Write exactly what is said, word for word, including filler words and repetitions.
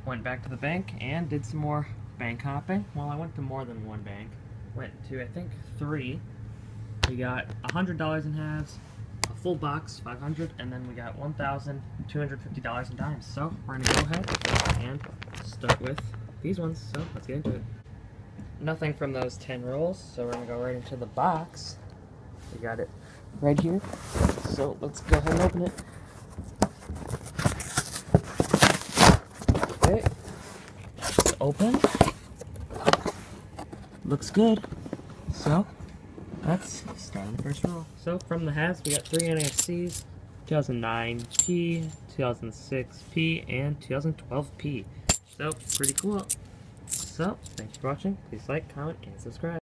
Went back to the bank and did some more bank hopping. Well, I went to more than one bank. Went to, I think, three. We got one hundred dollars in halves, a full box, five hundred dollars, and then we got one thousand two hundred fifty dollars in dimes. So we're going to go ahead and start with these ones. So let's get into it. Nothing from those ten rolls, so we're going to go right into the box. We got it right here. So let's go ahead and open it. Okay, it's open. Looks good. So let's start on the first roll. So from the halves, we got three N F Cs, two thousand nine P, two thousand six P, and two thousand twelve P. So pretty cool. So thanks for watching. Please like, comment, and subscribe.